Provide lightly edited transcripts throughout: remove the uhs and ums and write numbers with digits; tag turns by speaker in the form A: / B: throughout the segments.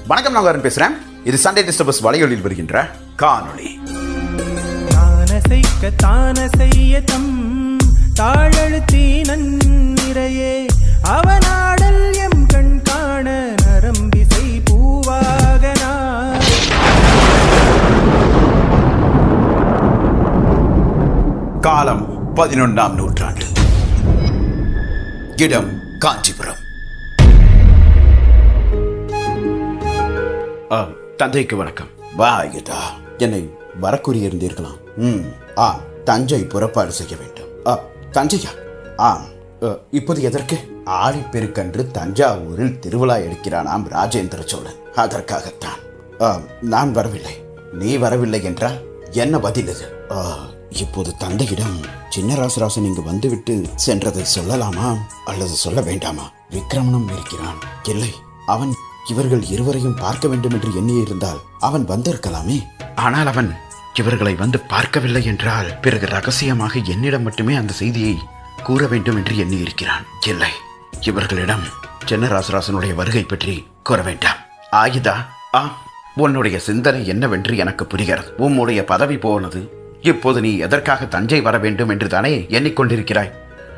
A: வணக்கம், நான் அருண் பேசுறேன். இது சண்டே டிஸ்டர்பஸ் வலையொலியில் வருகின்ற காணொளி.
B: அவனாடல் எம் கண் காண நரம்பிசை பூவாகனா.
A: காலம் 11ஆம் நூற்றாண்டு. இடம் காஞ்சிபுரம். தந்தைக்கு வணக்கம். வாயுதா, என்னை வரக்கூறியிருந்தீர்களாம். தஞ்சை புறப்பாடு செய்ய வேண்டும். தஞ்சையா? இப்போது எதற்கு? ஆழிப்பெருக்கன்று தஞ்சாவூரில் திருவிழா எடுக்கிறானாம் ராஜேந்திர சோழன். அதற்காகத்தான். நான் வரவில்லை. நீ வரவில்லை என்றால் என்ன பதில் இது? இப்போது தந்தையிடம் சின்னராசராசன் இங்கு வந்துவிட்டு சென்றதை சொல்லலாமா அல்லது சொல்ல வேண்டாமா? விக்கிரமனும் இருக்கிறான். இல்லை, அவன் இவர்கள் இருவரையும் பார்க்க வேண்டும் என்று எண்ணியிருந்தால் அவன் வந்திருக்கலாமே. ஆனால் அவன் இவர்களை வந்து பார்க்கவில்லை என்றால் பிறகு ரகசியமாக என்னிடம் மட்டுமே அந்த செய்தியை கூற வேண்டும் என்று எண்ணியிருக்கிறான். இல்லை, இவர்களிடம் சின்னராசராசனுடைய வருகை பற்றி கூற வேண்டாம். ஆயுதா, உன்னுடைய சிந்தனை என்னவென்று எனக்கு புரிகிறது. உன்னுடைய பதவி போனது. இப்போது நீ எதற்காக தஞ்சை வர வேண்டும் என்று தானே எண்ணிக்கொண்டிருக்கிறாய்?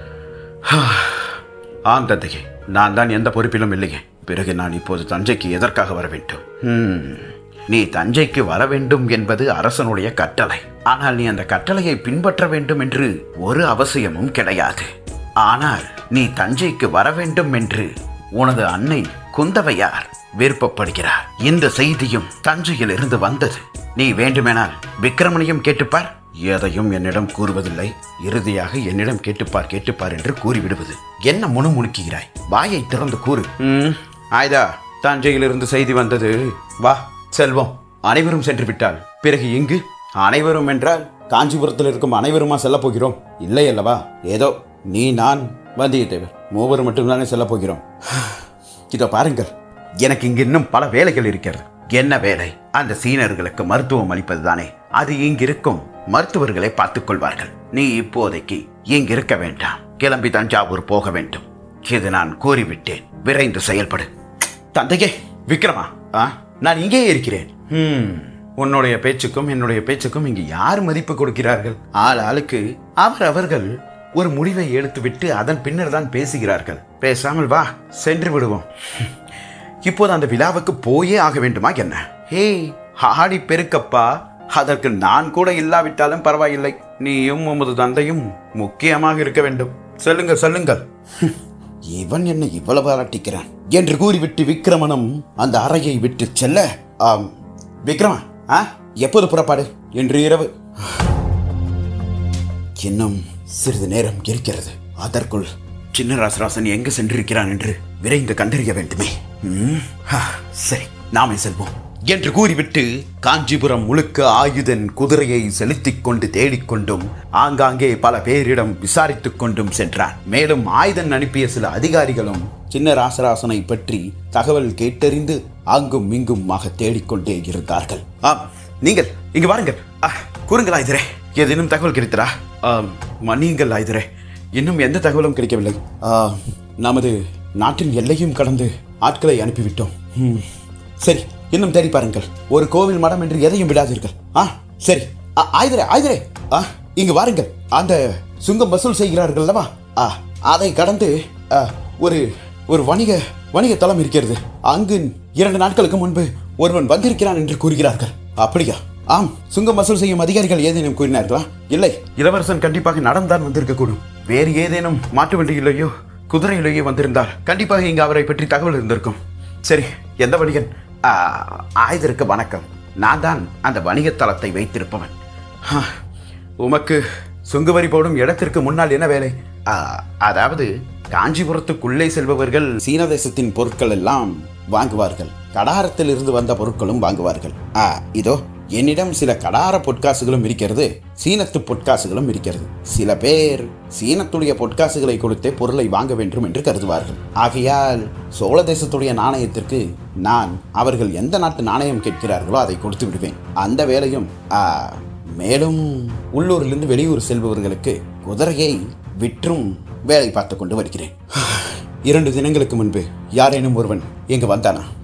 A: ஆம் தந்தையே, நான் தான் எந்த பொறுப்பிலும் இல்லையே. பிறகு நான் இப்போது தஞ்சைக்கு எதற்காக வர வேண்டும்? நீ தஞ்சைக்கு வர வேண்டும் என்பது அரசனுடைய கட்டளை. ஆனால் நீ அந்த கட்டளையை பின்பற்ற வேண்டும் என்று ஒரு அவசியமும் கிடையாது. ஆனால் நீ தஞ்சைக்கு வர வேண்டும் என்று உனது அன்னை குந்தவையார் விருப்பப்படுகிறார். இந்த செய்தியும் தஞ்சையில் இருந்து வந்தது. நீ வேண்டுமெனால் விக்கிரமனையும் கேட்டுப்பார். எதையும் என்னிடம் கூறுவதில்லை. இறுதியாக என்னிடம் கேட்டுப்பார் என்று கூறிவிடுவது. என்ன முணுமுணுக்கிறாய்? வாயை திறந்து கூறு. ஆயுதா, தஞ்சையிலிருந்து செய்தி வந்தது. வா செல்வம். அனைவரும் சென்று விட்டால் பிறகு இங்கு அனைவரும் என்றால் காஞ்சிபுரத்தில் இருக்கும் அனைவருமா செல்ல போகிறோம்? இல்லை அல்லவா? ஏதோ நீ, நான், வந்தியத்தேவர் மூவரும் மட்டும்தானே செல்ல போகிறோம். இதோ பாருங்கள், எனக்கு இங்கு இன்னும் பல வேலைகள் இருக்கிறது. என்ன வேலை? அந்த சீனர்களுக்கு மருத்துவம் அளிப்பது தானே. அது இங்கிருக்கும் மருத்துவர்களை பார்த்துக் கொள்வார்கள். நீ இப்போதைக்கு இங்கிருக்க வேண்டாம். கிளம்பி தஞ்சாவூர் போக வேண்டும். இது நான் கூறிவிட்டேன். விரைந்து செயல்படு. தந்தையே, விக்ரமா, நான் இங்கே இருக்கிறேன். உன்னுடைய பேச்சுக்கும் என்னுடைய பேச்சுக்கும் இங்கு யார் மதிப்பு கொடுக்கிறார்கள்? ஆளுக்கு அவர்கள் ஒரு முடிவை எடுத்துவிட்டு அதன் பின்னர் தான் பேசுகிறார்கள். பேசாமல் வா, சென்று விடுவோம். இப்போது அந்த விழாவுக்கு போயே ஆக வேண்டுமா என்ன? ஹே, ஆடி பெருக்கப்பா, அதற்கு நான் கூட இல்லாவிட்டாலும் பரவாயில்லை. நீயும் உமது தந்தையும் முக்கியமாக இருக்க வேண்டும். சொல்லுங்கள். இவன் என்ன இவ்வளவு அலட்டிக்கிறான் என்று கூறிவிட்டு விக்கிரமனும் அந்த அறையை விட்டு செல்ல, விக்ரமா, எப்போது புறப்பாடு? இன்று இரவு. இன்னும் சிறிது நேரம் இருக்கிறது. அதற்குள் சின்னராசராசன் எங்கு சென்றிருக்கிறான் என்று விரைந்து கண்டறிய வேண்டுமே. சரி, நாமே செல்வோம் என்று கூறிவிட்டு காஞ்சிபுரம் முழுக்க ஆயுதன் குதிரையை செலுத்திக் கொண்டு தேடிக்கொண்டும் ஆங்காங்கே பல பேரிடம் விசாரித்துக் கொண்டும் சென்றான். மேலும் ஆயுதன் அனுப்பிய சில அதிகாரிகளும் சின்னராசராசனை பற்றி தகவல் கேட்டறிந்து அங்கும் இங்குமாக தேடிக்கொண்டே இருந்தார்கள். நீங்கள் இங்கு வாருங்கள். கூறுங்கள் ஆயுதரே, ஏதேனும் தகவல் கிடைத்தரா? மன்னியுங்கள் ஆயுதரே, இன்னும் எந்த தகவலும் கிடைக்கவில்லை. நமது நாட்டின் எல்லையும் கடந்து ஆட்களை அனுப்பிவிட்டோம். சரி, இன்னும் தேடி பாருங்கள். ஒரு கோவில் மடம் என்று எதையும் விடாதீர்கள். சரி ஆயுதரே, இங்கு வாருங்கள். அந்த சுங்கம் வசூல் செய்கிறார்கள் அல்லவா, அதை கடந்து ஒரு வணிக தளம் இருக்கிறது. அங்கு 2 நாட்களுக்கு முன்பு ஒருவன் வந்திருக்கிறான் என்று கூறுகிறார்கள். அப்படியா? ஆம், சுங்கம் வசூல் செய்யும் அதிகாரிகள் ஏதேனும் கூறினார்களா? இல்லை, இளவரசன் கண்டிப்பாக நடந்தான் வந்திருக்க கூடும். வேறு ஏதேனும் மாட்டு வண்டியிலேயோ குதிரையிலேயோ வந்திருந்தால் கண்டிப்பாக இங்கு அவரை பற்றி தகவல் இருந்திருக்கும். சரி, எந்த வணிகன்? ஆயுதருக்கு வணக்கம். நான் தான் அந்த வணிக தளத்தை வைத்திருப்பவன். உமக்கு சுங்குவரி போடும் இடத்திற்கு முன்னால் என்ன வேலை? அதாவது காஞ்சிபுரத்துக்குள்ளே செல்பவர்கள் சீன தேசத்தின் பொருட்கள் எல்லாம் வாங்குவார்கள். கடாரத்தில் இருந்து வந்த பொருட்களும் வாங்குவார்கள். இதோ என்னிடம் சில கடார பொற்காசுகளும் இருக்கிறது, சீனத்து பொற்காசுகளும் இருக்கிறது. சில பேர் சீனத்துடைய பொற்காசுகளை கொடுத்தே பொருளை வாங்க வேண்டும் என்று கருதுவார்கள். ஆகையால் சோழ தேசத்துடைய நாணயத்திற்கு நான் அவர்கள் எந்த நாட்டு நாணயம் கேட்கிறார்களோ அதை கொடுத்து விடுவேன். அந்த வேலையும் மேலும் உள்ளூரிலிருந்து வெளியூர் செல்பவர்களுக்கு குதிரையை விற்றும் வேலை பார்த்து கொண்டு வருகிறேன். 2 தினங்களுக்கு முன்பு யாரேனும் ஒருவன் இங்கு வந்தானா? ஆம்,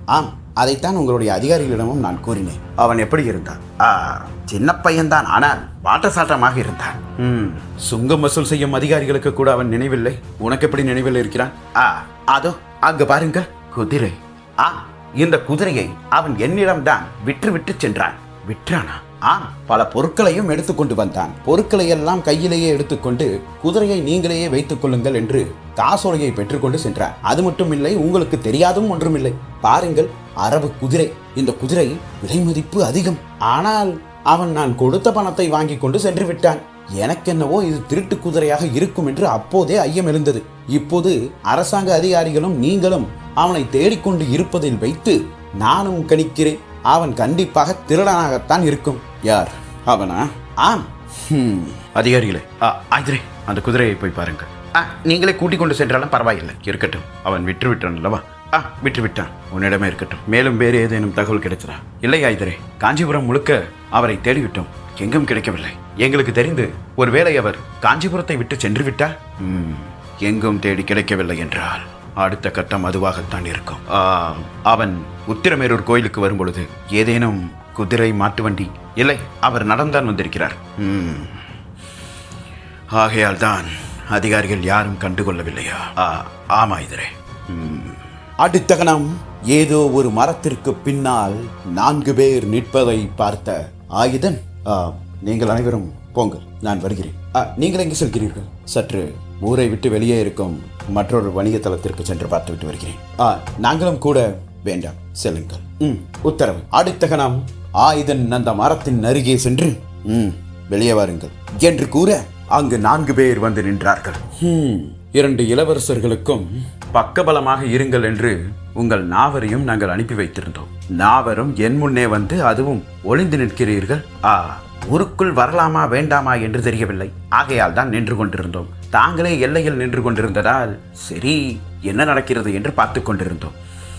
A: அதைத்தான் உங்களுடைய அதிகாரிகளிடமும் நான் கூறினேன். அவன் எப்படி இருந்தான்? சின்ன பையன்தான், ஆனால் வாட்டசாட்டமாக இருந்தான். சுங்கம் வசூல் செய்யும் அதிகாரிகளுக்கு கூட அவன் நினைவில்லை. உனக்கு எப்படி நினைவில் இருக்கிறான்? அதோ அங்கு பாருங்கள், குதிரை. இந்த குதிரையை அவன் என்னிடம்தான் விற்று சென்றான். விற்றானா? பல பொருட்களையும் எடுத்துக்கொண்டு வந்தான். பொருட்களை எல்லாம் கையிலேயே எடுத்துக்கொண்டு குதிரையை நீங்களே வைத்துக் கொள்ளுங்கள் என்று காசோலையை பெற்றுக்கொண்டு சென்றான். அது மட்டும் இல்லை, உங்களுக்கு தெரியாதும் ஒன்றுமில்லை. பாருங்கள், அரபு குதிரை. இந்த குதிரை விலை மதிப்பு அதிகம். ஆனால் அவன் நான் கொடுத்த பணத்தை வாங்கி கொண்டு சென்று விட்டான். எனக்கென்னவோ இது திருட்டு குதிரையாக இருக்கும் என்று அப்போதே ஐயம் எழுந்தது. இப்போது அரசாங்க அதிகாரிகளும் நீங்களும் அவனை தேடிக்கொண்டு இருப்பதில் வைத்து நானும் கணிக்கிறேன், அவன் கண்டிப்பாக திருடனாகத்தான் இருக்கும். யார் அவனா? அதிகாரிகளே, அந்த குதிரையை போய் பாருங்க. நீங்களே கூட்டிக் கொண்டு சென்றாலும் பரவாயில்லை, இருக்கட்டும். அவன் விட்டான் அல்லவா? விட்டு விட்டான், உன்னிடமே இருக்கட்டும். மேலும் வேறு ஏதேனும் தகவல் கிடைச்சதா? இல்லை ஆயுதரே, காஞ்சிபுரம் முழுக்க அவரை தேடிவிட்டோம், எங்கும் கிடைக்கவில்லை. எங்களுக்கு தெரிந்து ஒருவேளை அவர் காஞ்சிபுரத்தை விட்டு சென்று விட்டார். எங்கும் தேடி கிடைக்கவில்லை என்றால் அடுத்த கட்டம் அதுவாகத்தான் இருக்கும். அவன் உத்திரமேரூர் கோயிலுக்கு வரும் பொழுது ஏதேனும் குதிரை, மாட்டு வண்டி? இல்லை, அவர் நடந்தான் வந்திருக்கிறார். ஆகையால் தான் அதிகாரிகள் யாரும் கண்டுகொள்ளவில்லையா? ஆமா இதரே. அடுத்த கணம் ஏதோ ஒரு மரத்திற்கு பின்னால் 4 பேர் நிற்பதை பார்த்த ஆயுதன், நீங்கள் அனைவரும் போங்கள், நான் வருகிறேன். நீங்கள் எங்கே செல்கிறீர்கள்? சற்று ஊரை விட்டு வெளியே இருக்கும் மற்றொரு வணிக தளத்திற்கு சென்று பார்த்து விட்டு வருகிறேன். நாங்களும் கூட. வேண்டாம், செல்லுங்கள். உத்தரவு. அடுத்த கணம் ஆயுதன் அந்த மரத்தின் அருகே சென்று வெளியே வாருங்கள் என்று கூற அங்கு 4 பேர் வந்து நின்றார்கள். 2 இளவரசர்களுக்கும் பக்கபலமாக இருங்கள் என்று உங்கள் நாவரையும் நாங்கள் அனுப்பி வைத்திருந்தோம். நாவரும் என் முன்னே வந்து அதுவும் ஒளிந்து நிற்கிறீர்கள். ஊருக்குள் வரலாமா வேண்டாமா என்று தெரியவில்லை. ஆகையால் தான் நின்று கொண்டிருந்தோம். தாங்களே எல்லையில் நின்று கொண்டிருந்ததால் சரி என்ன நடக்கிறது என்று பார்த்து கொண்டிருந்தோம்.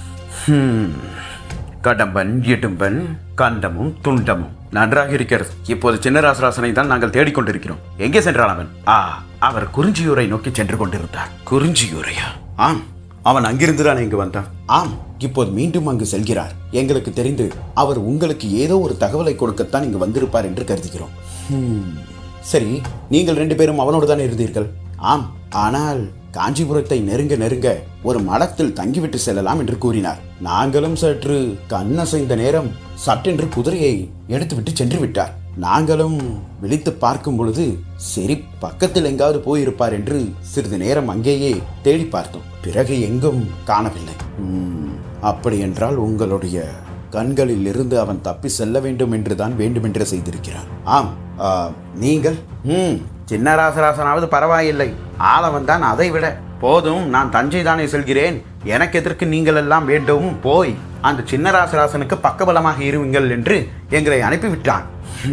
A: கடம்பன், இடும்பன், கண்டமும் துண்டமும் நன்றாக இருக்கிறது. இப்போது சின்னராசராசனை தான் நாங்கள் தேடிக்கொண்டிருக்கிறோம். எங்கே சென்றான் அவன்? அவர் குறிஞ்சியூரை நோக்கி சென்று கொண்டிருந்தார். குறிஞ்சியூரையா? அவன் அங்கிருந்துதான் இங்கு வந்தான். இப்போது மீண்டும் அங்கு செல்கிறார். எங்களுக்கு தெரிந்து அவர் உங்களுக்கு ஏதோ ஒரு தகவலை கொடுக்கத்தான் இங்கு வந்திருப்பார் என்று கருதுகிறோம். சரி, நீங்கள் 2 பேரும் அவனோடு தான் இருந்தீர்கள். ஆனால் காஞ்சிபுரத்தை நெருங்க ஒரு மடத்தில் தங்கிவிட்டு செல்லலாம் என்று கூறினார். நாங்களும் சற்று கண்ணசைந்த நேரம் சட்டென்று குதிரையை எடுத்துவிட்டு சென்று விட்டார். நாங்களும் விழித்து பார்க்கும் பொழுது சரி பக்கத்தில் எங்காவது போயிருப்பார் என்று சிறிது நேரம் அங்கேயே தேடி பார்த்தோம். பிறகு எங்கும் காணவில்லை. அப்படி என்றால் உங்களுடைய கண்களில் இருந்து அவன் தப்பி செல்ல வேண்டும் என்றுதான் வேண்டுமென்று செய்திருக்கிறான். நீங்கள் சின்னராசராசனாவது பரவாயில்லை, ஆளவன் தான் அதை விட. போதும், நான் தஞ்சை தானே செல்கிறேன், எனக்கு எதற்கு நீங்கள் எல்லாம் வேண்டும்? போய் அந்த சின்னராசராசனுக்கு பக்கபலமாக இருவீங்கள் என்று எங்களை அனுப்பிவிட்டான்.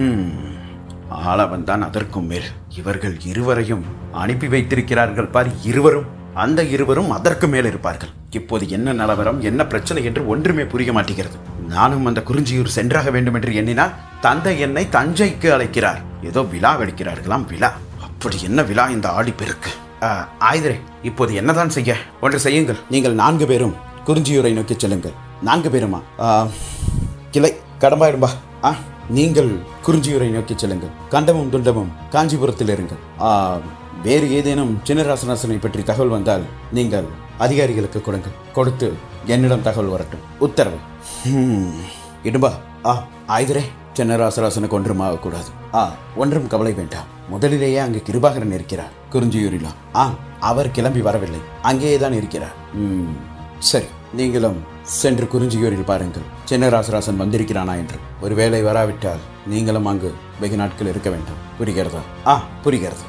A: ஆளவன் தான் அதற்கும் மேல். இவர்கள் இருவரையும் அனுப்பி வைத்திருக்கிறார்கள் பார். அந்த இருவரும் அதற்கு மேல் இருப்பார்கள். இப்போது என்ன நிலவரம், என்ன பிரச்சனை என்று ஒன்றுமே புரிய மாட்டேங்கிறது. நானும் அந்த குறிஞ்சியூர் சென்றாக வேண்டும் என்று எண்ணினால் தந்தை என்னை தஞ்சைக்கு அழைக்கிறார். ஏதோ விழா வெடிக்கிறார்களாம். விழா? அப்படி என்ன விழா இந்த ஆடி பெருக்கு? ஆயுதரே, இப்போது என்னதான் செய்ய? ஒன்று செய்யுங்கள். நீங்கள் 4 பேரும் குறிஞ்சியூரை நோக்கி செல்லுங்கள். 4 பேருமா? கிளை கடம்பாயிடும்பா. நீங்கள் குறிஞ்சியூரை நோக்கி செல்லுங்கள். கண்டமும் துண்டமும் காஞ்சிபுரத்தில் இருங்கள். வேறு ஏதேனும் சின்னராசராசனை பற்றி தகவல் வந்தால் நீங்கள் அதிகாரிகளுக்கு கொடுங்கள். கொடுத்து என்னிடம் தகவல் வரட்டும். உத்தரவு. இடும்பா. ஆயுதரே, சின்னராசராசனுக்கு ஒன்றும் ஆகக்கூடாது. ஒன்றும் கவலை வேண்டாம். முதலிலேயே அங்கு கிருபாகரன் இருக்கிறார் குறிஞ்சியூரிலா. அவர் கிளம்பி வரவில்லை, அங்கேயேதான் இருக்கிறார். சரி, நீங்களும் சென்று குறிஞ்சியூரில் பாருங்கள் சின்னராசராசன் வந்திருக்கிறானா என்று. ஒருவேளை வராவிட்டால் நீங்களும் அங்கு வெகு நாட்கள் இருக்க வேண்டாம். புரிகிறதா? புரிகிறது.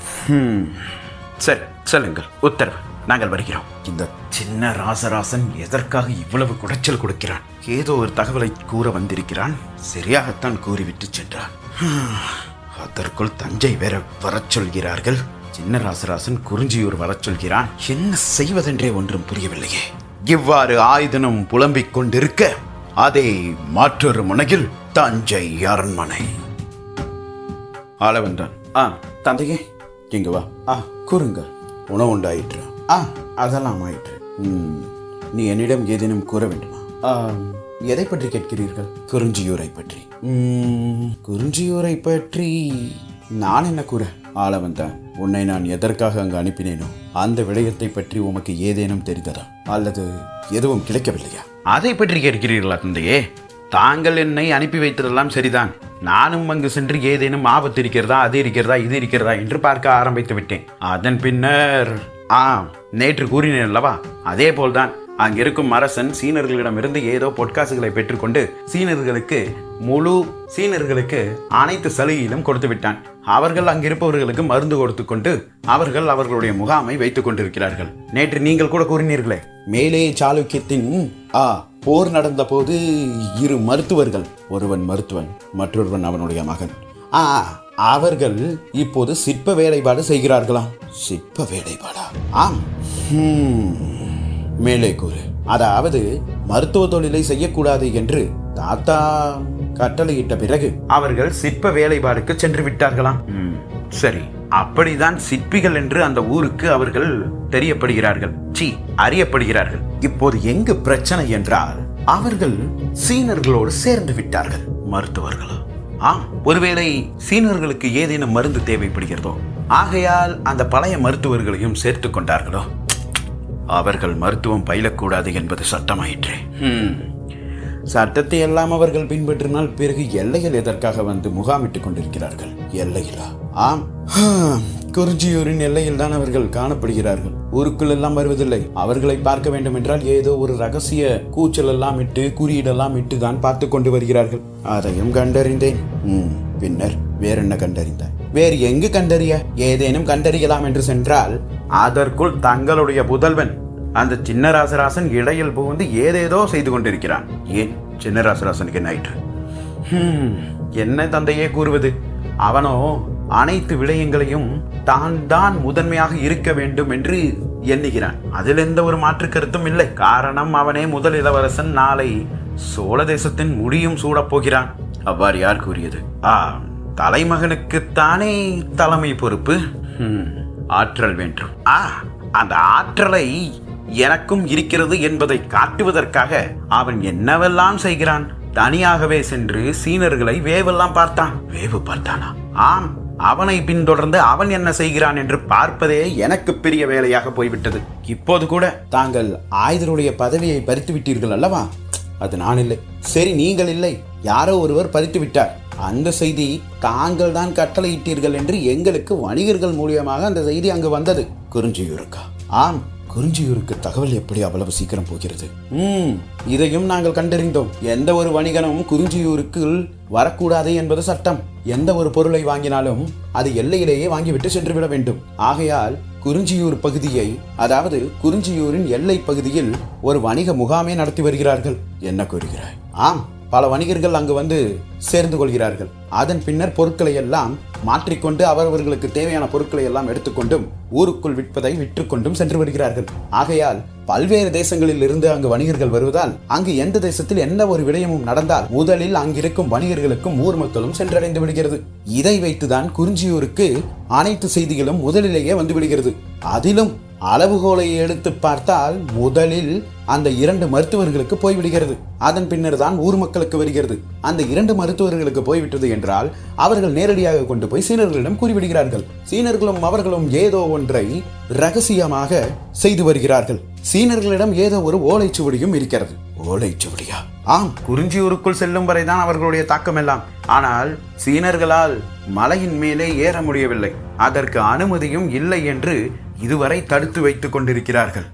A: சரி, செல்லுங்கள். உத்தரவு. நாங்கள் வருகிறோம். இந்த சின்ன ராசராசன் எதற்காக இவ்வளவு குடைச்சல் கொடுக்கிறான்? ஏதோ ஒரு தகவலை கூற வந்திருக்கிறான். சரியாகத்தான் கூறிவிட்டு சென்றான். அதற்குள் தஞ்சை வேற வரச் சொல்கிறார்கள். சின்ன ராசராசன் குறிஞ்சியூர் வரச் சொல்கிறான். என்ன செய்வதென்றே ஒன்றும் புரியவில்லையே. இவ்வாறு ஆயுதனும் புலம்பிக் கொண்டிருக்க அதே மற்றொரு முனையில் தஞ்சை அரண்மனை. ஆளவன்தான். தந்தையே, இங்க வா. கூறுங்கள். உணவு உண்டாயிற்று? அதெல்லாம் ஆயிற்று. நீ என்னிடம் ஏதேனும் கூற வேண்டுமா? எதை பற்றி கேட்கிறீர்கள்? குறிஞ்சியூரை பற்றி. குறிஞ்சியூரை பற்றி நான் என்ன கூற? ஆளவந்தான், உன்னை நான் எதற்காக அங்கு அனுப்பினேனோ அந்த விடயத்தை பற்றி உமக்கு ஏதேனும் தெரிந்ததா அல்லது எதுவும் கிடைக்கவில்லையா? அதை பற்றி கேட்கிறீர்களா தந்தையே? தாங்கள் என்னை அனுப்பி வைத்ததெல்லாம் சரிதான். நானும் அங்கு சென்று ஏதேனும் ஆபத்து இருக்கிறதா, அது இருக்கிறதா, இது இருக்கிறதா என்று பார்க்க ஆரம்பித்து விட்டேன். அதன் பின்னர் நேற்று கூறினேன் அல்லவா, அதே போல்தான் அங்கிருக்கும் அரசன் சீனர்களிடமிருந்து ஏதோ பொற்காசுகளை பெற்றுக்கொண்டு சீனர்களுக்கு அனைத்து சலுகையிலும் கொடுத்து விட்டான். அவர்கள் அங்கிருப்பவர்களுக்கு மருந்து கொடுத்து கொண்டு அவர்கள் அவர்களுடைய முகாமை வைத்துக் கொண்டிருக்கிறார்கள். நேற்று நீங்கள் கூட கூறினீர்களே, மேலே சாளுக்கியத்தின் போர் நடந்த போது 2 மருத்துவர்கள், ஒருவன் மருத்துவன், மற்றொருவன் அவனுடைய மகன், அவர்கள் இப்போது சிற்ப வேலைப்பாடு செய்கிறார்களாம். சிற்ப வேலைப்பாடா? ஆம். மேலே கூறு. அதாவது மருத்துவ தொழிலை செய்யக்கூடாது என்று தாத்தா கட்டளையிட்ட பிறகு அவர்கள் சிற்ப வேலைப்பாடுக்கு சென்று விட்டார்களாம். சரி, அப்படிதான் சிற்பிகள் என்று அந்த ஊருக்கு அவர்கள் தெரியப்படுகிறார்கள், அறியப்படுகிறார்கள். இப்போது எங்கு பிரச்சனை என்றால், அவர்கள் சீனர்களோடு சேர்ந்து விட்டார்கள். மருத்துவர்களோ? ஒருவேளை சீனர்களுக்கு ஏதேனும் மருந்து தேவைப்படுகிறதோ, ஆகையால் அந்த பழைய மருத்துவர்களையும் சேர்த்து கொண்டார்களோ? அவர்கள் மருத்துவம் பயிலக்கூடாது என்பது சட்டமாயிற்றே. சட்டத்தை எல்லாம் அவர்கள் பின்பற்றினால் பிறகு எல்லையில் எதற்காக வந்து முகாமிட்டுக் கொண்டிருக்கிறார்கள்? எல்லையிலா? ஆம், குறிஞ்சியூரின் எல்லையில் தான் அவர்கள் காணப்படுகிறார்கள். ஊருக்குள் எல்லாம் வருவதில்லை. அவர்களை பார்க்க வேண்டும் என்றால் ஏதோ ஒரு ரகசிய கூச்சல் எல்லாம் இட்டு, குறியீடெல்லாம் இட்டு தான் பார்த்து கொண்டு வருகிறார்கள். அதையும் கண்டறிந்தேன். பின்னர் வேற என்ன கண்டறிந்தார்? வேறு எங்கு கண்டறிய? ஏதேனும் கண்டறியலாம் என்று சென்றால் அதற்குள் தங்களுடைய புதல்வன் அந்த சின்ன ராசராசன் இடையில் புகுந்து ஏதேதோ செய்து கொண்டிருக்கிறான். ஏன் சின்ன ராசராசனுக்கு என்ன ஆயிற்று? என்ன தந்தையே கூறுவது? அவனோ அனைத்து விடயங்களையும் தான் முதன்மையாக இருக்க வேண்டும் என்று எண்ணுகிறான். அதில் எந்த ஒரு மாற்று கருத்தும் இல்லை. காரணம், அவனே முதல் இளவரசன். நாளை சோழ தேசத்தின் முடியும் சூடப் போகிறான். அவ்வாறு யார் கூறியது? தலைமகனுக்குத்தானே தலைமை பொறுப்பு. ஆற்றல் வேண்டும். அந்த ஆற்றலை எனக்கும் இருக்கிறது என்பதை காட்டுவதற்காக அவன் என்னவெல்லாம் செய்கிறான். தனியாகவே சென்று சீனர்களை வேவெல்லாம் பார்த்தான். வேவு பார்த்தானா? ஆம், அவனை பின்தொடர்ந்து அவன் என்ன செய்கிறான் என்று பார்ப்பதே எனக்கு பெரிய வேலையாக போய்விட்டது. இப்போது கூட தாங்கள் ஆயுதருடைய பதவியை பறித்து விட்டீர்கள் அல்லவா? அது நான் இல்லை. சரி, நீங்கள் இல்லை, யாரோ ஒருவர் பறித்து விட்டார். அந்த செய்தி தாங்கள் தான் கட்டளையிட்டீர்கள் என்று எங்களுக்கு வணிகர்கள் மூலியமாக அந்த செய்தி அங்கு வந்தது. குறிஞ்சியூருக்கா? ஆம், குறிஞ்சியூருக்கு தகவல் எப்படி அவ்வளவு சீக்கிரம் போகிறது? இதையும் நாங்கள் கண்டறிந்தோம். எந்த ஒரு வணிகனும் குறிஞ்சியூருக்கு வரக்கூடாது என்பது சட்டம். எந்த ஒரு பொருளை வாங்கினாலும் அது எல்லையிலேயே வாங்கிவிட்டு சென்றுவிட வேண்டும். ஆகையால் குறிஞ்சியூர் பகுதியை, அதாவது குறிஞ்சியூரின் எல்லை பகுதியில் ஒரு வணிக முகாமே நடத்தி வருகிறார்கள். என்ன கூறுகிறாய்? ஆம், பல வணிகர்கள் அங்கு வந்து சேர்ந்து கொள்கிறார்கள். அதன் பின்னர் பொருட்களை எல்லாம் மாற்றிக்கொண்டு அவரவர்களுக்கு தேவையான பொருட்களை எல்லாம் எடுத்துக்கொண்டும் ஊருக்குள் விற்றுக்கொண்டும் சென்று வருகிறார்கள். ஆகையால் பல்வேறு தேசங்களில் இருந்து அங்கு வணிகர்கள் வருவதால் அங்கு எந்த தேசத்தில் எந்த ஒரு விடயமும் நடந்தால் முதலில் அங்கிருக்கும் வணிகர்களுக்கும் ஊர் மக்களும் சென்றடைந்து விடுகிறது. இதை வைத்துதான் குறிஞ்சியூருக்கு அனைத்து செய்திகளும் முதலிலேயே வந்து விடுகிறது. அதிலும் அளவுகோலை எடுத்து பார்த்தால் முதலில் அந்த 2 மருத்துவர்களுக்கு போய்விடுகிறது. அதன் பின்னர் தான் ஊர் மக்களுக்கு வருகிறது. அந்த 2 மருத்துவர்களுக்கு போய்விட்டது என்றால் அவர்கள் நேரடியாக கொண்டு போய் சீனர்களிடம் கூறிவிடுகிறார்கள். சீனர்களும் அவர்களும் ஏதோ ஒன்றை ரகசியமாக செய்து வருகிறார்கள். சீனர்களிடம் ஏதோ ஒரு ஓலைச்சுவடியும் இருக்கிறது. ஓலைச்சுவடியா? ஆம், குறிஞ்சியூருக்குள் செல்லும் வரைதான் அவர்களுடைய தாக்கம் எல்லாம். ஆனால் சீனர்களால் மலையின் மேலே ஏற முடியவில்லை. அதற்கு அனுமதியும் இல்லை என்று இதுவரை தடுத்து வைத்துக் கொண்டிருக்கிறார்கள்.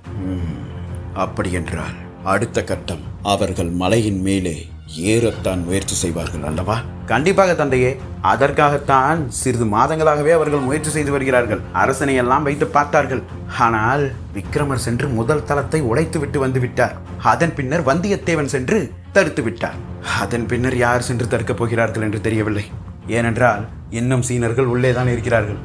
A: அப்படி என்றால் அடுத்த கட்டம் அவர்கள் மலையின் மேலே ஏறத்தான் முயற்சி செய்வார்கள் அல்லவா? கண்டிப்பாக தந்தையே. அதற்காகத்தான் சிறிது மாதங்களாகவே அவர்கள் முயற்சி செய்து வருகிறார்கள். அரசனை எல்லாம் வைத்து பார்த்தார்கள். ஆனால் விக்ரமர் சென்று முதல் தளத்தை உடைத்து விட்டு வந்து விட்டார். அதன் பின்னர் வந்தியத்தேவன் சென்று தடுத்து விட்டார். அதன் பின்னர் யார் சென்று தடுக்கப் போகிறார்கள் என்று தெரியவில்லை. ஏனென்றால் இன்னும் சீனர்கள் உள்ளேதான் இருக்கிறார்கள்.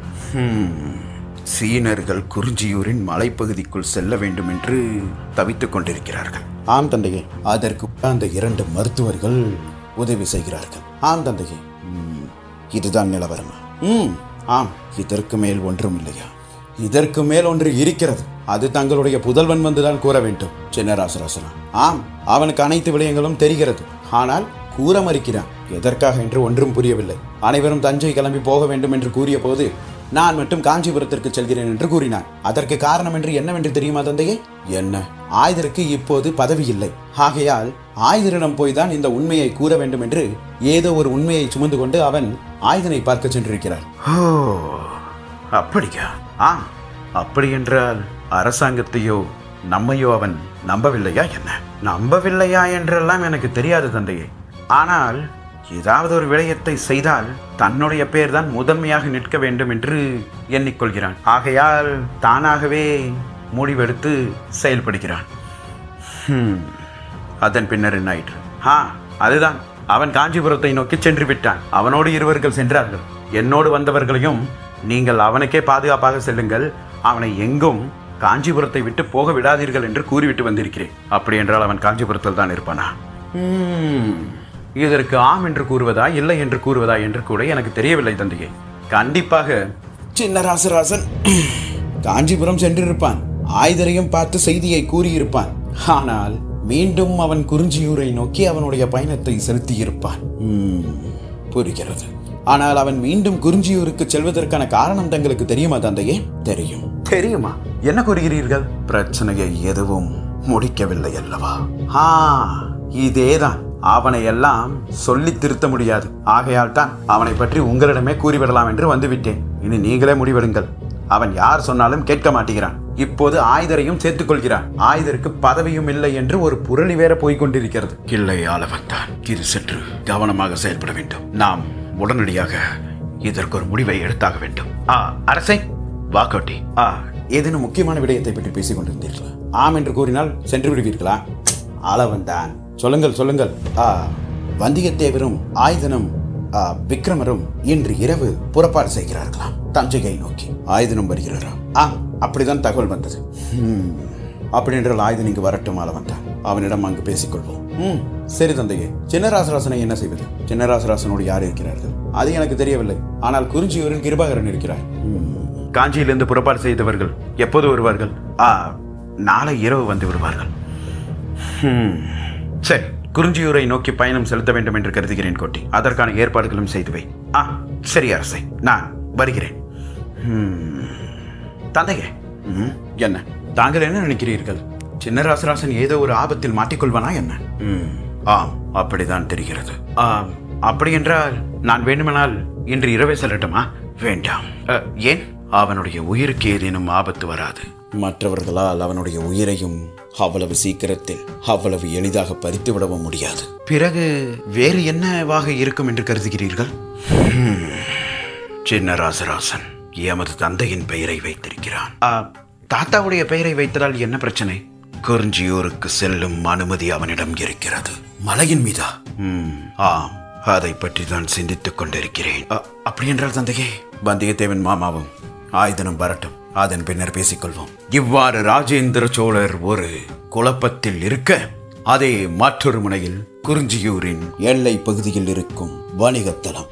A: சீனர்கள் குறிஞ்சியூரின் மலைப்பகுதிக்குள் செல்ல வேண்டும் என்று தவித்துக் கொண்டிருக்கிறார்கள். ஆம் தந்தையே, அதற்கு அந்த 2 மருத்துவர்கள் உதவி செய்கிறார்கள். ஆம் தந்தையே, இதுதான் நிலவரமா? ஆம், இதற்கு மேல் ஒன்றும் இல்லையா? இதற்கு மேல் ஒன்று இருக்கிறது. அது தங்களுடைய புதல்வன் வந்துதான் கூற வேண்டும். சின்னராசராசனா, ஆம், அவனுக்கு அனைத்து விடயங்களும் தெரிகிறது. ஆனால் கூற மறுக்கிறான். எதற்காக என்று ஒன்றும் புரியவில்லை. அனைவரும் தஞ்சை கிளம்பி போக வேண்டும் என்று கூறிய போது நான் மட்டும் காஞ்சிபுரத்திற்கு செல்கிறேன் என்று கூறினான். அதற்கு காரணம் என்று என்னவென்று தெரியுமா தந்தையே? என்ன, ஆயுதருக்கு இப்போது பதவி இல்லை. ஆகையால் ஆயுதரிடம் போய் தான் இந்த உண்மையை கூற வேண்டும் என்று ஏதோ ஒரு உண்மையை சுமந்து கொண்டு அவன் ஆயுதனை பார்க்க சென்றிருக்கிறார். அப்படியா? ஆம், அப்படி என்றால் அரசாங்கத்தையோ நம்மையோ அவன் நம்பவில்லையா என்ன? நம்பவில்லையா என்றெல்லாம் எனக்கு தெரியாது தந்தையே. ஆனால் ஏதாவது ஒரு விடயத்தை செய்தால் தன்னுடைய பேர் தான் முதன்மையாக நிற்க வேண்டும் என்று எண்ணிக்கொள்கிறான். ஆகையால் தானாகவே முடிவெடுத்து செயல்படுகிறான். அதன் பின்னர் என்ன ஆயிற்று? அதுதான், அவன் காஞ்சிபுரத்தை நோக்கி சென்று விட்டான். அவனோடு இருவர்கள் சென்றார்கள். என்னோடு வந்தவர்களையும் நீங்கள் அவனுக்கே பாதுகாப்பாக செல்லுங்கள், அவனை எங்கும் காஞ்சிபுரத்தை விட்டு போக விடாதீர்கள் என்று கூறிவிட்டு வந்திருக்கிறேன். அப்படி என்றால் அவன் காஞ்சிபுரத்தில் தான் இருப்பானா? இதற்கு ஆம் என்று கூறுவதா இல்லை என்று கூறுவதா என்று கூட எனக்கு தெரியவில்லை தந்தையே. கண்டிப்பாக சின்னராசராசன் காஞ்சிபுரம் சென்றிருப்பான். ஆயுதரையும் பார்த்து செய்தியை கூறியிருப்பான். ஆனால் மீண்டும் அவன் குறிஞ்சியூரை நோக்கி அவனுடைய பயணத்தை செலுத்தியிருப்பான். புரிகிறது. ஆனால் அவன் மீண்டும் குறிஞ்சியூருக்கு செல்வதற்கான காரணம் தங்களுக்கு தெரியுமா தந்தையே? தெரியும். தெரியுமா? என்ன கூறுகிறீர்கள்? பிரச்சனையை எதுவும் முடிக்கவில்லை அல்லவா? இதேதான். அவனை எல்லாம் சொல்லி திருத்த முடியாது. ஆகையால் தான் அவனை பற்றி உங்களிடமே கூறிவிடலாம் என்று வந்துவிட்டேன். இனி நீங்களே முடிவெடுங்கள். அவன் யார் சொன்னாலும் கேட்க மாட்டேங்கிறான். இப்போது ஆயுதரையும் சேர்த்துக் கொள்கிறான். ஆயுதருக்கு பதவியும் இல்லை என்று ஒரு புரளி வேற போய்கொண்டிருக்கிறது. இல்லை ஆளவந்தான், இது சற்று கவனமாக செயல்பட வேண்டும். நாம் உடனடியாக இதற்கு ஒரு முடிவை எடுத்தாக வேண்டும். அரசே, வாக்கோட்டி, ஏதேனும் முக்கியமான விடயத்தை பற்றி பேசிக் கொண்டிருந்தீர்களா? ஆம் என்று கூறினால் சென்று விடுவீர்களா? ஆளவந்தான், சொல்லுங்கள் சொல்லுங்கள். வந்தியத்தேவரும் ஆயுதனும் விக்ரமரும் இன்று இரவு புறப்பாடு செய்கிறார்களாம் தஞ்சையை நோக்கி. ஆயுதனும் வருகிறாரா? அப்படிதான் தகவல் வந்தது. அப்படி என்றால் ஆயுதன் இங்கு வரட்டும் ஆளவந்தான். அவனிடம் அங்கு பேசிக்கொள்வோம். சரி தந்தையே. சின்னராசராசனை என்ன செய்வது? சின்னராசராசனோடு யார் இருக்கிறார்கள்? அது எனக்கு தெரியவில்லை. ஆனால் குறிஞ்சியூரில் கிருபாகரன் இருக்கிறார். காஞ்சியிலிருந்து புறப்பாடு செய்தவர்கள் எப்போது வருவார்கள்? நாளை இரவு வந்து விடுவார்கள். சரி, குறிஞ்சியூரை நோக்கி பயணம் செலுத்த வேண்டும் என்று கருதுகிறேன் கோட்டி. அதற்கான ஏற்பாடுகளும் செய்துவை. சரி அரசே, நான் வருகிறேன். தந்தையே, என்ன தாங்கள் என்ன நினைக்கிறீர்கள்? சின்னராசராசன் ஏதோ ஒரு ஆபத்தில் மாட்டிக்கொள்வானா என்ன? ஆம், அப்படிதான் தெரிகிறது. அப்படி என்றால் நான் வேண்டுமானால் இன்று இரவே செல்லட்டுமா? வேண்டாம். ஏன்? அவனுடைய உயிருக்கு ஏதேனும் ஆபத்து வராது. மற்றவர்களால் அவனுடைய உயிரையும் அவ்வளவு சீக்கிரத்தில் அவ்வளவு எளிதாக பறித்து விடவும் முடியாது. பிறகு வேறு என்னவாக இருக்கும் என்று கருதுகிறீர்கள்? சின்னராசராசன் எமது தந்தையின் பெயரை வைத்திருக்கிறான். தாத்தாவுடைய பெயரை வைத்ததால் என்ன பிரச்சனை? குறிஞ்சியூருக்கு செல்லும் அனுமதி அவனிடம் இருக்கிறது. மலையின் மீதா? ஆம், அதை பற்றி தான் சிந்தித்துக் கொண்டிருக்கிறேன். அப்படி என்றால் தந்தையே, வந்தியத்தேவன் மாமாவும் ஆயுதனும் வரட்டும், அதன் பின்னர் பேசிக்கொள்வோம். இவ்வாறு ராஜேந்திர சோழர் ஒரு குழப்பத்தில் இருக்க, அதே மற்றொரு முனையில் குறிஞ்சியூரின் எல்லை பகுதியில் இருக்கும் வணிகத்தலம்.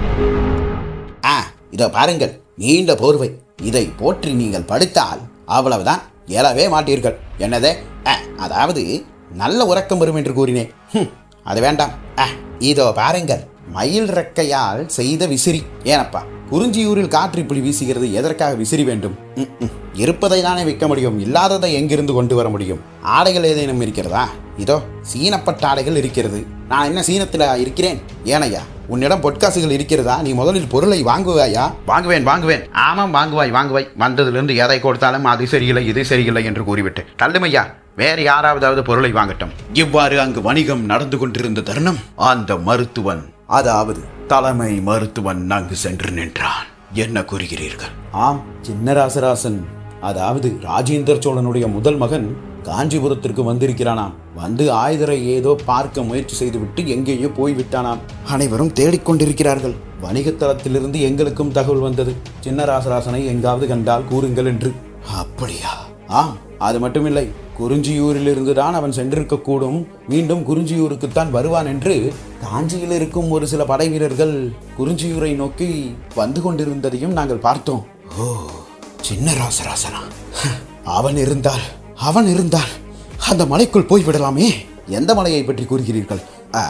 A: இதோ பாருங்கள், நீண்ட போர்வை. இதை போற்றி நீங்கள் படுத்தால் அவ்வளவுதான், எழவே மாட்டீர்கள். என்னதே? அதாவது நல்ல உறக்கம் வரும் என்று கூறினேன். அது வேண்டாம். இதோ பாருங்கள், மயில் ரெக்கையால் செய்த விசிறி. ஏனப்பா, குறிஞ்சியூரில் காற்று இப்படி வீசுகிறது, எதற்காக விசிறி வேண்டும்? இருப்பதை தானே விற்க முடியும், இல்லாததை எங்கிருந்து கொண்டு வர முடியும்? ஆடைகள் ஏதேனும் இருக்கிறதா? இதோ சீனப்பட்ட ஆடைகள் இருக்கிறது. நான் என்ன சீனத்தில் இருக்கிறேன்? ஏனையா, உன்னிடம் பொற்காசுகள் இருக்கிறதா? நீ முதலில் பொருளை வாங்குவாயா? வாங்குவேன். ஆமாம், வாங்குவாய். வந்ததிலிருந்து எதை கொடுத்தாலும் அது சரியில்லை, இது சரியில்லை என்று கூறிவிட்டு தள்ளுமையா, வேறு யாராவது பொருளை வாங்கட்டும். இவ்வாறு அங்கு வணிகம் நடந்து கொண்டிருந்த தருணம், அந்த மருத்துவன், அதாவது தலைமை மருத்துவன் அங்கு சென்று நின்றான். என்ன கூறுகிறீர்கள்? ஆம், சின்னராசராசன், அதாவது ராஜேந்திர சோழனுடைய முதல் மகன் காஞ்சிபுரத்திற்கு வந்திருக்கிறானாம். வந்து ஆயுதரை ஏதோ பார்க்க முயற்சி செய்துவிட்டு எங்கேயோ போய்விட்டானாம். அனைவரும் தேடிக்கொண்டிருக்கிறார்கள். வணிகத்தலத்திலிருந்து எங்களுக்கும் தகவல் வந்தது, சின்னராசராசனை எங்காவது கண்டால் கூறுங்கள் என்று. அப்படியா? ஆம், அது மட்டுமில்லை, குறிஞ்சியூரிலிருந்து தான் அவன் சென்றிருக்கக்கூடும். மீண்டும் குறிஞ்சியூருக்குத்தான் வருவான் என்று காஞ்சியில் இருக்கும் ஒரு சில படை வீரர்கள் குறிஞ்சியூரை நோக்கி வந்து கொண்டிருந்ததையும் நாங்கள் பார்த்தோம். சின்ன ராசராசனா? அவன் இருந்தால் அந்த மலைக்குள் போய் விடலாமே. எந்த மலையை பற்றி கூறுகிறீர்கள்?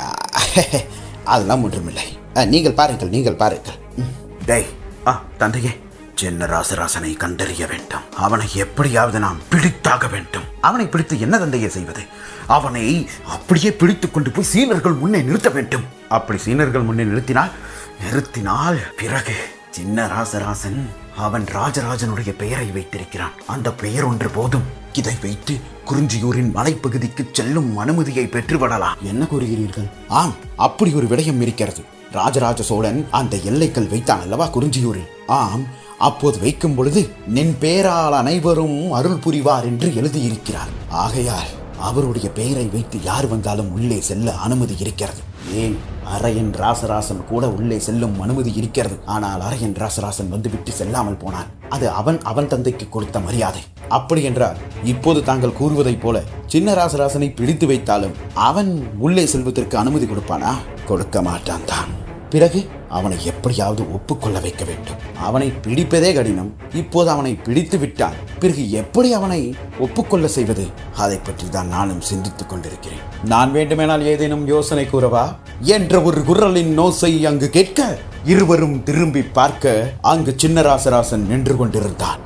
A: அதெல்லாம் ஒன்றுமில்லை. நீங்கள் பாருங்கள். டேய், தந்தையே, சின்ன ராசராசனை கண்டறிய வேண்டும். அவனை எப்படியாவது நாம் பிடித்தாக வேண்டும். அவனை பிடித்து என்ன தந்தையை செய்வது? அவனை அப்படியே பிடித்துக் கொண்டு போய் சீனர்கள் முன்னே நிறுத்த வேண்டும். அப்படி சீனர்கள் முன்னே நிறுத்தினால் பிறகு சின்ன ராசராசன் அவன் ராஜராஜனுடைய பெயரை வைத்திருக்கிறான். அந்த பெயர் ஒன்று போதும். இதை வைத்து குறிஞ்சியூரின் மலைப்பகுதிக்கு செல்லும் அனுமதியை பெற்றுவிடலாம். என்ன கூறுகிறீர்கள்? ஆம், அப்படி ஒரு விடயம் இருக்கிறது. ராஜராஜ சோழன் அந்த எல்லைக்கல் வைத்தான் அல்லவா குறிஞ்சியூரில்? ஆம், அப்போது வைக்கும் பொழுது நின் பேரால் அனைவரும் அருள் புரிவார் என்று எழுதியிருக்கிறார். ஆகையால் அவருடைய பெயரை வைத்து யார் வந்தாலும் உள்ளே செல்ல அனுமதி இருக்கிறது. ஏன், அரையன் ராசராசன் கூட உள்ளே செல்லும் அனுமதி இருக்கிறது. ஆனால் அரையன் ராசராசன் வந்துவிட்டு செல்லாமல் போனான். அது அவன் தந்தைக்கு கொடுத்த மரியாதை. அப்படி என்றால் இப்போது தாங்கள் கூறுவதைப் போல சின்ன ராசராசனை பிடித்து வைத்தாலும் அவன் உள்ளே செல்வதற்கு அனுமதி கொடுப்பானா? கொடுக்க மாட்டான் தான். பிறகு அவனை எப்படியாவது ஒப்புக்கொள்ள வைக்க வேண்டும். அவனை பிடிப்பதே கடினம். இப்போது அவனை பிடித்து விட்டான். பிறகு எப்படி அவனை ஒப்புக்கொள்ள செய்வது? அதை பற்றி தான் நானும் சிந்தித்துக் கொண்டிருக்கிறேன். நான் வேண்டுமானால் ஏதேனும் யோசனை கூறவா என்ற ஒரு குரலின் ஓசை அங்கு கேட்க இருவரும் திரும்பி பார்க்க அங்கு சின்ன ராசராசன் நின்று கொண்டிருந்தான்.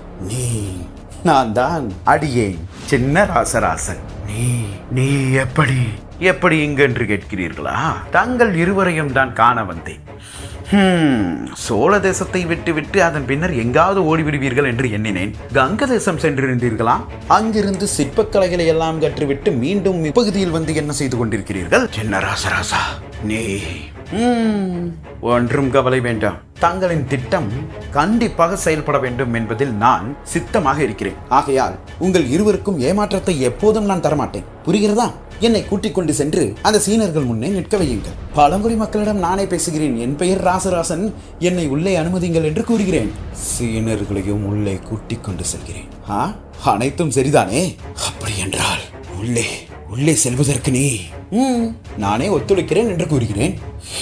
A: நான் தான் அடியேன் சின்ன ராசராசன். நீ எப்படி இங்கு என்று கேட்கிறீர்களா? தங்கள் இருவரையும் தான் காண வந்தேன். சோழ தேசத்தை விட்டு அதன் பின்னர் எங்காவது ஓடிவிடுவீர்கள் என்று எண்ணினேன். கங்க தேசம் சென்றிருந்தீர்களா? அங்கிருந்து சிற்பக்கலைகளை எல்லாம் கற்றுவிட்டு மீண்டும் இப்பகுதியில் வந்து என்ன செய்து கொண்டிருக்கிறீர்கள்? சின்ன ராசராசா, நீ ஒன்றும் கவலை வேண்டாம். தங்களின் திட்டம் கண்டிப்பாக செயல்பட வேண்டும் என்பதில் நான் சித்தமாக இருக்கிறேன். ஆகையால் உங்கள் இருவருக்கும் ஏமாற்றத்தை எப்போதும் நான் தரமாட்டேன். புரிகிறதா? என்னை கூட்டிக் கொண்டு சென்று அந்த சீனர்கள் முன்னே நிற்க வையுங்கள். பழங்குடி மக்களிடம் நானே பேசுகிறேன். என் பெயர் ராசராசன், என்னை உள்ளே அனுமதிங்கள் என்று கூறுகிறேன். சீனர்களையும் உள்ளே கூட்டிக் கொண்டு செல்கிறேன். அனைத்தும் சரிதானே? அப்படி என்றால் உள்ளே செல்வதற்கு நீ நானே ஒத்துழைக்கிறேன் என்று கூறுகிறேன்.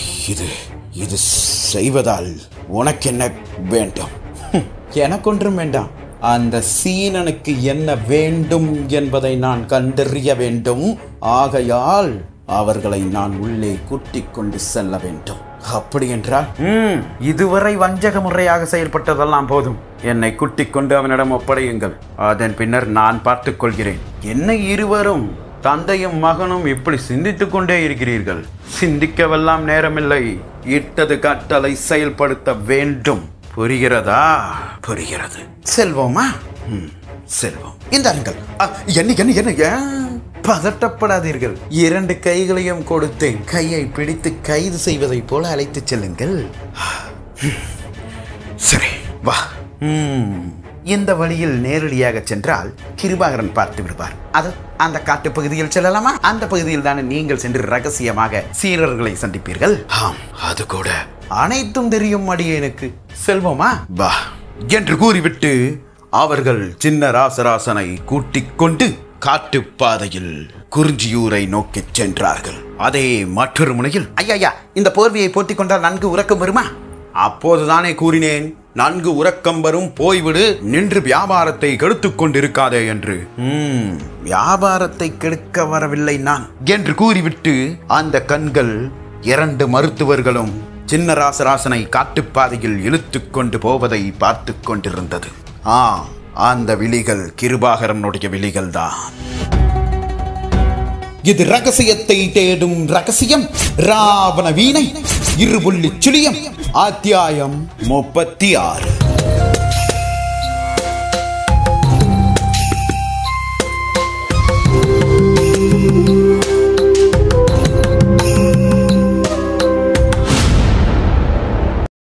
A: இது செய்வதால் உனக்கு என்ன வேண்டும்? எனக்கொன்றும் வேண்டாம். அந்த சீனனுக்கு என்ன வேண்டும் என்பதை நான் கண்டறிய வேண்டும். ஆகையால் அவர்களை நான் உள்ளே கூட்டிக் கொண்டு செல்ல வேண்டும். அப்படி என்றால் இதுவரை வஞ்சக முறையாக செயல்பட்டதெல்லாம் போதும். என்னை கூட்டிக் கொண்டு அவனிடம் ஒப்படையுங்கள். அதன் பின்னர் நான் பார்த்துக் கொள்கிறேன். என்னை இருவரும் தந்தையும் மகனும் இப்படி சிந்தித்துக் கொண்டே இருக்கிறீர்கள். சிந்திக்கவெல்லாம் நேரமில்லை. இட்டது கட்டளை செயல்படுத்த வேண்டும். புரிகிறதா? புரிகிறது. செல்வோமா? செல்வோம். இந்தாருங்கள். என்ன பதட்டப்படாதீர்கள். 2 கைகளையும் கொடுத்தேன். கையை பிடித்து கைது செய்வதை போல அழைத்து செல்லுங்கள். சரி, வா. இந்த வழியில் நேரடியாக சென்றால் கிருபாகரன் பார்த்து விடுவார். அந்த காட்டு பகுதியில் செல்லலாமா? அந்த பகுதியில் தானே நீங்கள் சென்று ரகசியமாக சீனர்களை சந்திப்பீர்கள். அது கூட அனைத்தும் தெரியும் அடியேனுக்கு. செல்வோமா? வா என்று கூறிவிட்டு அவர்கள் சின்ன ராசராசனை கூட்டிக் கொண்டு காட்டுப்பாதையில் குறிஞ்சியூரை நோக்கி சென்றார்கள். அதே மற்றொரு முனையில், ஐயா, இந்த போர்வையை போத்திக் கொண்டால் நன்கு உறக்கம் வருமா? அப்போதுதானே கூறினேன், நன்கு உறக்கம் வரும், போய்விடு, நின்று வியாபாரத்தை கெடுத்துக் கொண்டிருக்காதே என்று. வியாபாரத்தை கெடுக்க வரவில்லை நான் என்று கூறிவிட்டு அந்த கண்கள் 2 மருத்துவர்களும் சின்ன ராசராசனை காட்டுப்பாதையில் இழுத்துக் கொண்டு போவதை பார்த்து கொண்டிருந்தது. அந்த விழிகள் கிருபாகரனுடைய விழிகள் தான். இது ரகசியத்தை தேடும் ரகசியம், ராவண வீணை, இருபுள்ளி சுழியம், அத்தியாயம் 36.